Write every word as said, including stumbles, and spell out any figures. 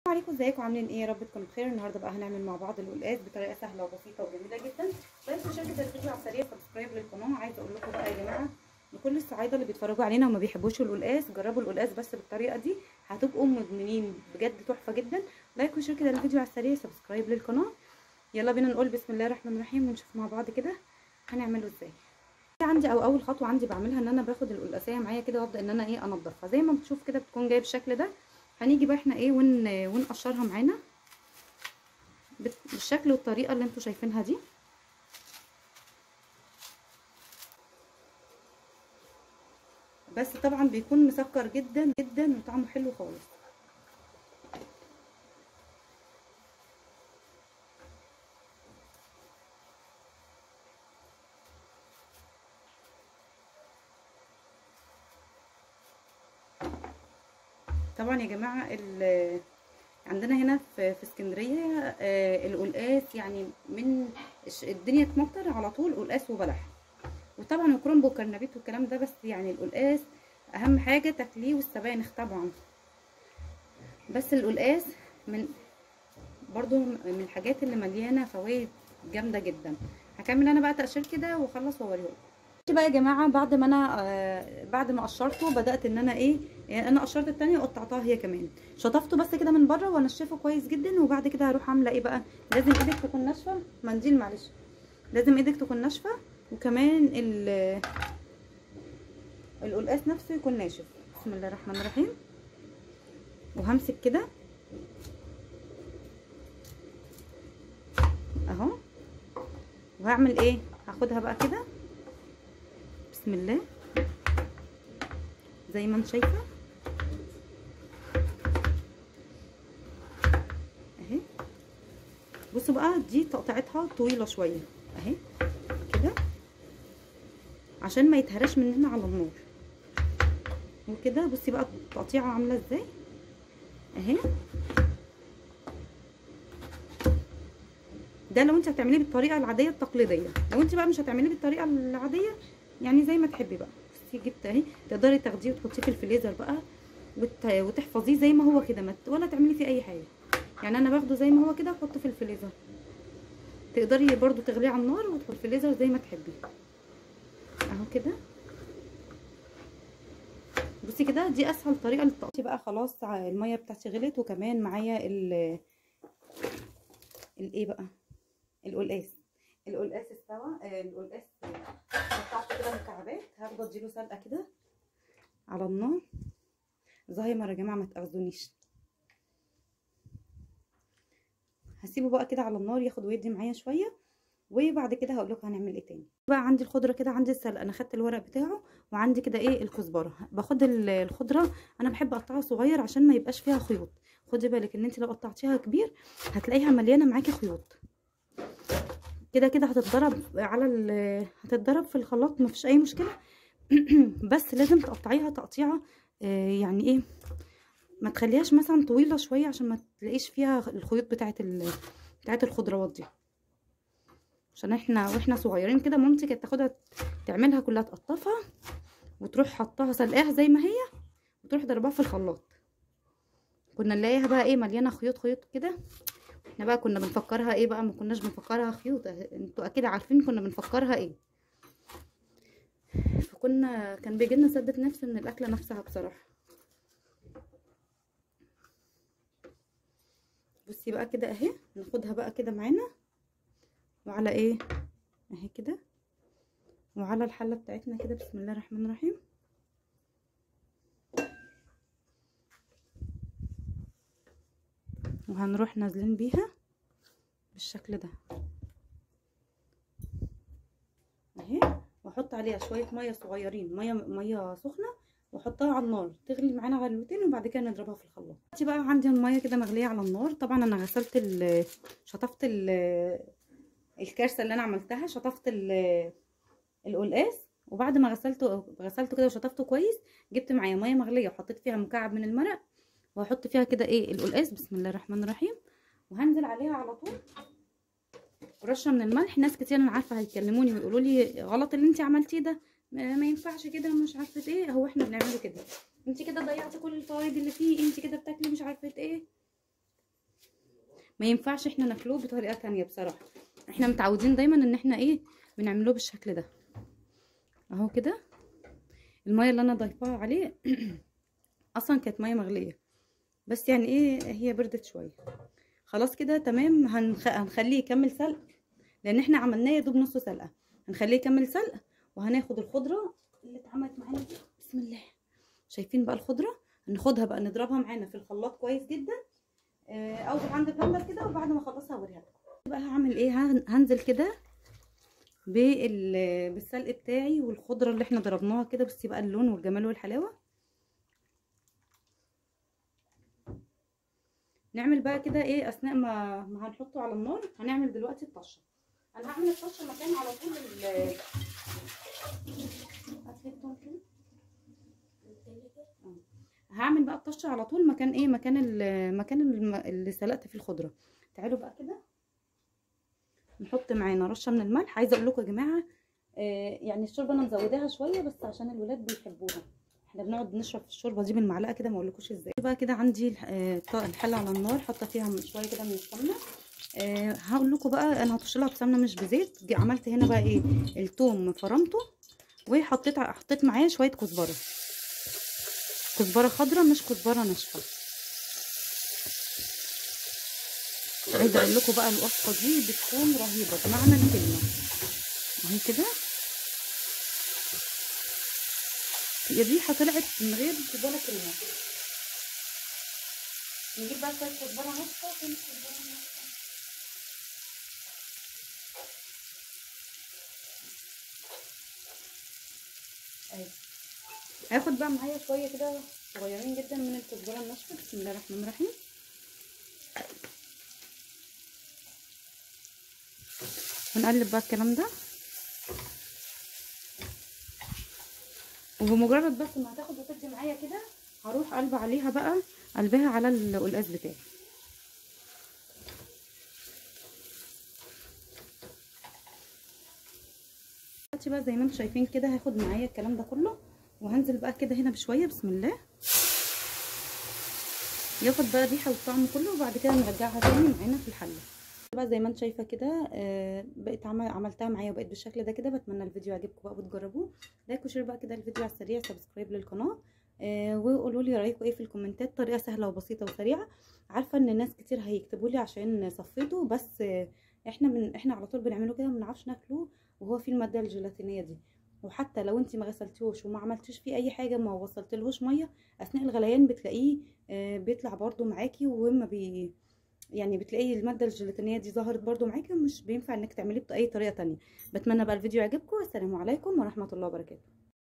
السلام عليكم، ازيكم عاملين ايه؟ يا رب تكونوا بخير. النهارده بقى هنعمل مع بعض القلقاس بطريقه سهله وبسيطه وجميله جدا. لايك وشارك الفيديو على السريع، سبسكرايب للقناه. عايزه اقول لكم بقى يا جماعه لكل الصعايده اللي بيتفرجوا علينا وما بيحبوش القلقاس، جربوا القلقاس بس بالطريقه دي هتبقوا مدمنين بجد، تحفه جدا. لايك وشارك الفيديو على السريع، سبسكرايب للقناه. يلا بينا نقول بسم الله الرحمن الرحيم ونشوف مع بعض كده هنعمله ازاي. عندي او اول خطوه عندي بعملها ان انا باخد القلقاسيه معايا كده وابدا ان انا ايه انضفها زي ما بتشوف كده، بتكون جايه بالشكل ده. هنيجي بقى احنا ايه ون ونقشرها معانا بالشكل والطريقه اللي انتوا شايفينها دي. بس طبعا بيكون مسكر جدا جدا وطعمه حلو خالص. طبعا يا جماعه عندنا هنا في في اسكندريه القلقاس يعني من الدنيا تمطر على طول قلقاس وبلح، وطبعا الكرنب والكرنبيط والكلام ده، بس يعني القلقاس اهم حاجه تاكليه والسبانخ طبعا. بس القلقاس من برضو من الحاجات اللي مليانه فوائد جامده جدا. هكمل انا بقى تقشير كده واخلص واوريكم بقى يا جماعه. بعد ما انا آه بعد ما قشرته بدات ان انا ايه يعني انا قشرت التانية وقطعتها هي كمان، شطفته بس كده من بره وانشفه كويس جدا. وبعد كده هروح عامله ايه بقى، لازم ايدك تكون ناشفه. منديل معلش، لازم ايدك تكون ناشفه، وكمان القلقاس نفسه يكون ناشف. بسم الله الرحمن الرحيم. وهمسك كده اهو، وهعمل ايه، هاخدها بقى كده بسم الله زي ما انت شايفه اهي. بصوا بقى دي تقطيعتها طويله شويه اهي كده عشان ما يتهرش مننا على النار وكده. بصي بقى التقطيعه عامله ازاي اهي. ده لو انت هتعمليه بالطريقه العاديه التقليديه. لو انت بقى مش هتعمليه بالطريقه العاديه يعني زي ما تحبي بقى، بصي جبت اهي، تقدري تاخديه وتحطيه في الفريزر بقى وت... وتحفظيه زي ما هو كده، ولا تعملي فيه اي حاجه. يعني انا باخده زي ما هو كده واحطه في الفريزر. تقدري برضو تغليه على النار وتحطيه في الفريزر زي ما تحبي اهو كده. بصي كده دي اسهل طريقه للتقطيع بقى. خلاص الميه بتاعتي غلت، وكمان معايا ال الايه بقى القلقاس. القلقاس استوى. القلقاس قطعته كده مكعبات، هاخده اديله سلقه كده على النار. زهايمر يا جماعه ما تاخذونيش. هسيبه بقى كده على النار ياخد ويدي معايا شويه، وبعد كده هقول لكم هنعمل ايه تاني. بقى عندي الخضره كده، عندي السلق انا خدت الورق بتاعه، وعندي كده ايه الكزبره. باخد الخضره انا بحب اقطعها صغير عشان ما يبقاش فيها خيوط. خدي بالك ان انت لو قطعتيها كبير هتلاقيها مليانه معاكي خيوط كده كده. هتتضرب على ال هتتضرب في الخلاط مفيش اي مشكله. بس لازم تقطعيها تقطيعه آه يعني ايه، ما تخليهاش مثلا طويله شويه عشان ما تلاقيش فيها الخيوط بتاعه بتاعه الخضروات دي. عشان احنا واحنا صغيرين كده مامتي كانت تاخدها تعملها كلها، تقطفها وتروح حطها سلقاها زي ما هي وتروح ضربها في الخلاط. كنا نلاقيها بقى ايه مليانه خيوط خيوط كده. احنا بقى كنا بنفكرها ايه بقى، ما كناش بنفكرها خيوط، انتوا اكيد عارفين كنا بنفكرها ايه. فكنا كان بيجي لنا سدة نفس من الاكله نفسها بصراحه. بصي بقى كده اهي، ناخدها بقى كده معانا وعلى ايه اهي كده، وعلى الحله بتاعتنا كده بسم الله الرحمن الرحيم. وهنروح نازلين بيها بالشكل ده اهي، واحط عليها شويه ميه صغيرين، ميه ميه سخنه، واحطها على النار تغلي معانا غلوتين، وبعد كده نضربها في الخلاط. دلوقتي بقى عندي الميه كده مغليه على النار. طبعا انا غسلت ال شطفت ال الكارثه اللي انا عملتها، شطفت القلقاس. وبعد ما غسلته غسلته كده وشطفته كويس، جبت معايا ميه مغليه وحطيت فيها مكعب من المرق، وهحط فيها كده ايه القلقاس بسم الله الرحمن الرحيم، وهنزل عليها على طول رشه من الملح. ناس كتير انا عارفه هيكلموني ويقولوا لي غلط اللي انت عملتيه ده، ما ينفعش كده مش عارفه ايه. هو احنا بنعمله كده، انت كده ضيعتي كل الفوائد اللي فيه، انت كده بتاكلي مش عارفه ايه. ما ينفعش احنا ناكلوه بطريقه تانية بصراحه. احنا متعودين دايما ان احنا ايه بنعملوه بالشكل ده اهو كده. الميه اللي انا ضايفاها عليه اصلا كانت ميه مغليه، بس يعني ايه هي بردت شويه. خلاص كده تمام. هنخ... هنخليه يكمل سلق، لان احنا عملناه يا دوب نص سلقه. هنخليه يكمل سلق، وهناخد الخضره اللي اتعملت معانا دي. بسم الله. شايفين بقى الخضره؟ هناخدها بقى نضربها معانا في الخلاط كويس جدا، او عند بلندر كده، وبعد ما اخلصها اوريها لكم. بقى هعمل ايه؟ هنزل كده بالسلق بتاعي والخضره اللي احنا ضربناها كده. بصي بقى اللون والجمال والحلاوه. نعمل بقى كده ايه اثناء ما ما هنحطه على النار. هنعمل دلوقتي الطشه. انا هعمل الطشه مكان على طول ال هعمل بقى الطشه على طول مكان ايه مكان المكان اللي سلقت فيه الخضره. تعالوا بقى كده نحط معانا رشه من الملح. عايزه اقول لكم يا جماعه آه يعني الشوربه انا مزوداها شويه بس عشان الولاد بيحبوها. احنا بنقعد نشرب في الشوربه دي بالمعلقه كده، ما اقولكوش ازاي. بقى كده عندي آه الحله على النار، حاطه فيها شويه كده من السمنه. آه هقول لكم بقى انا هطش لها بسمنه مش بزيت. عملت هنا بقى ايه الثوم فرمته، وحطيت حطيت معاه شويه كزبره، كزبره خضراء مش كزبره ناشفه. عايزه اقول لكم بقى الوصفه دي بتكون رهيبه بمعنى الكلمه. اهي كده الريحه طلعت من غير ولا كلمه. نجيب بقى شويه كزبره ناشفه. فين الكزبره الناشفه؟ اهي. هاخد بقى معايا شويه كده صغيرين جدا من الكزبره الناشفه. بسم الله الرحمن الرحيم. ونقلب بقى الكلام ده، وبمجرد بس ما هتاخد وتدي معايا كده هروح قلب عليها بقى، قلبها على القلقاس بتاعي. دلوقتي بقى زي ما انتم شايفين كده هاخد معايا الكلام ده كله، وهنزل بقى كده هنا بشويه. بسم الله. ياخد بقى الريحه والطعم كله، وبعد كده نرجعها تاني معانا في الحله. بقى زي ما انت شايفه كده آه بقيت عمل عملتها معايا وبقيت بالشكل ده كده. بتمنى الفيديو يعجبكم بقى وتجربوه. لايك وشير بقى كده الفيديو على السريع، سبسكرايب للقناه، آه وقولوا لي رايكم ايه في الكومنتات. طريقه سهله وبسيطه وسريعه. عارفه ان ناس كتير هيكتبوا لي عشان صفيته، بس آه احنا من احنا على طول بنعمله كده، ما بنعرفش ناكله وهو فيه الماده الجيلاتينيه دي. وحتى لو انت ما غسلتيهوش وما عملتيش فيه اي حاجه، ما وصلتلهوش ميه اثناء الغليان، بتلاقيه آه بيطلع برده معاكي. وهم بي يعني بتلاقي الماده الجيلاتينيه دي ظهرت برده معاكي، ومش بينفع انك تعمليه باي طريقه تانية. بتمنى بقى الفيديو يعجبكم. السلام عليكم ورحمه الله وبركاته.